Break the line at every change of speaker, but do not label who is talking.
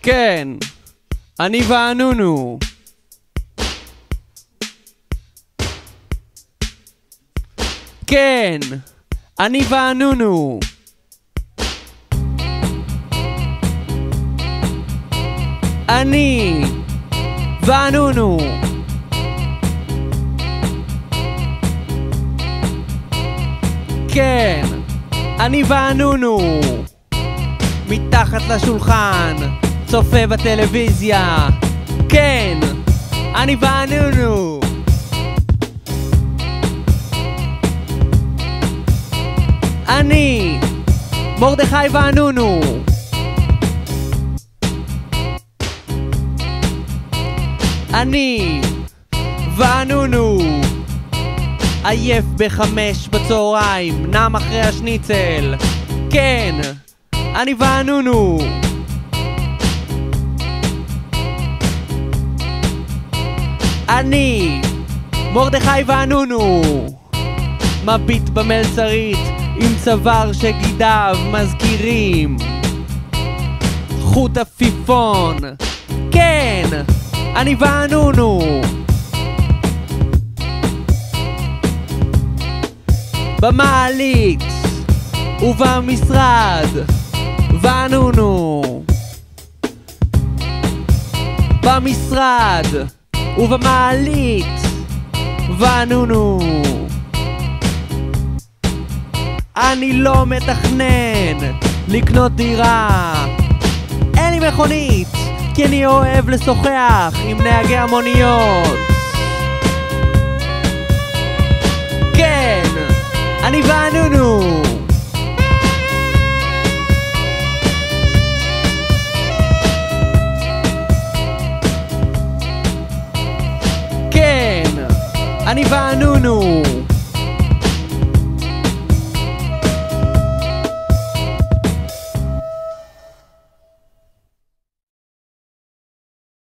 כן, אני וענונו. כן, אני וענונו. אני וענונו. כן, אני וענונו. מתחת לשולחן, צופה בטלוויזיה. כן, אני וענונו. אני מרדכי וענונו. אני וענונו. עייף ב5 בצהריים, נם אחרי השניצל. כן, אני וענונו. אני מרדכי וענונו. מביט במלצרית עם צוואר שגידיו מזכירים חוט עפיפון. כן, אני וענונו. במעלית ובמשרד וענונו. במשרד ובמעלית וענונו. אני לא מתכנן לקנות דירה. אין לי מכונית כי אני אוהב לשוחח עם נהגי המוניות. כן, אני וענונו. כן, אני וענונו.